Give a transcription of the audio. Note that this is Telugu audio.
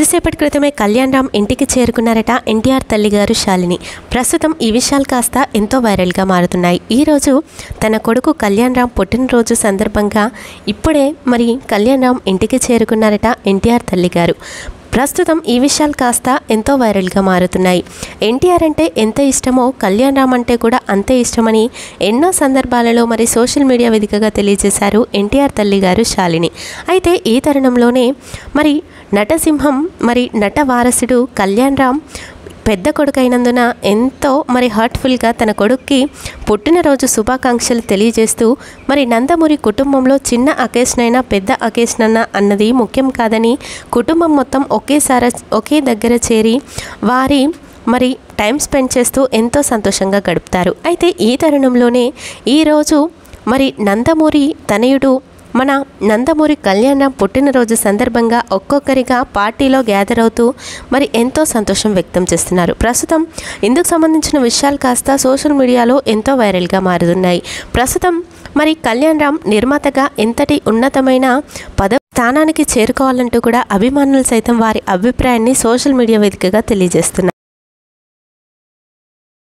కొద్దిసేపటి క్రితమే కళ్యాణ్ రామ్ ఇంటికి చేరుకున్నారట ఎన్టీఆర్ తల్లిగారు శాలిని. ప్రస్తుతం ఈ విషయాలు కాస్త ఎంతో వైరల్గా మారుతున్నాయి. ఈరోజు తన కొడుకు కళ్యాణ్ రామ్ పుట్టినరోజు సందర్భంగా ఇప్పుడే మరి కళ్యాణ్ రామ్ ఇంటికి చేరుకున్నారట ఎన్టీఆర్ తల్లిగారు. ప్రస్తుతం ఈ విషయాలు కాస్త ఎంతో వైరల్గా మారుతున్నాయి. ఎన్టీఆర్ అంటే ఎంత ఇష్టమో కళ్యాణ్ రామ్ అంటే కూడా అంతే ఇష్టమని ఎన్నో సందర్భాలలో మరి సోషల్ మీడియా వేదికగా తెలియజేశారు ఎన్టీఆర్ తల్లిగారు శాలిని. అయితే ఈ తరుణంలోనే మరి నటసింహం మరి నట వారసుడు కళ్యాణ్ రామ్ పెద్ద కొడుకు అయినందున ఎంతో మరి హార్ట్ఫుల్గా తన కొడుక్కి పుట్టినరోజు శుభాకాంక్షలు తెలియజేస్తూ మరి నందమూరి కుటుంబంలో చిన్న అకేషన్ అయినా పెద్ద అకేషన్ అన్నా అన్నది ముఖ్యం కాదని కుటుంబం మొత్తం ఒకే దగ్గర చేరి వారి మరి టైం స్పెండ్ చేస్తూ ఎంతో సంతోషంగా గడుపుతారు. అయితే ఈ తరుణంలోనే ఈరోజు మరి నందమూరి తనయుడు మన నందమూరి కళ్యాణ్ రామ్ పుట్టినరోజు సందర్భంగా ఒక్కొక్కరిగా పార్టీలో గ్యాదర్ అవుతూ మరి ఎంతో సంతోషం వ్యక్తం చేస్తున్నారు. ప్రస్తుతం ఇందుకు సంబంధించిన విషయాలు కాస్త సోషల్ మీడియాలో ఎంతో వైరల్గా మారుతున్నాయి. ప్రస్తుతం మరి కళ్యాణ్ రామ్ నిర్మాతగా ఎంతటి ఉన్నతమైన స్థానానికి చేరుకోవాలంటూ కూడా అభిమానులు సైతం వారి అభిప్రాయాన్ని సోషల్ మీడియా వేదికగా తెలియజేస్తున్నారు.